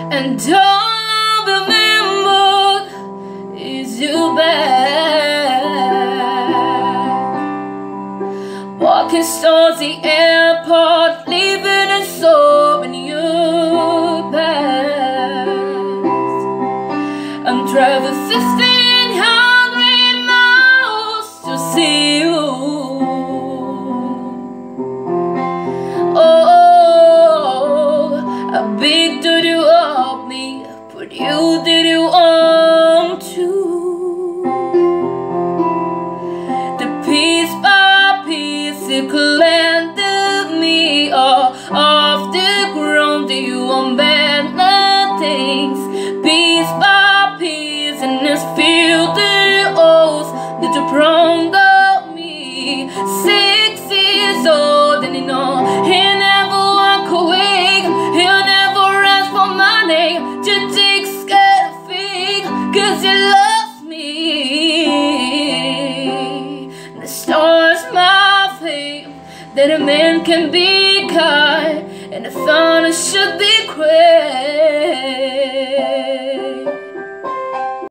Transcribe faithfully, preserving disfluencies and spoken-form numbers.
and all I remember is you back. Walking towards the airport, leaving and so in your past. I'm driving fifteen hundred miles to see you. Oh, how big did you want me, but you did you want to. The piece by piece you landed me all off the ground. You want better things, piece by piece, and this feel the oath that you promised me. Six years old, and you know he never walk away. He'll never ask for money to take scared feet, 'cause he loves me. The stars my fate, that a man can be kind, and the thunder should be quick.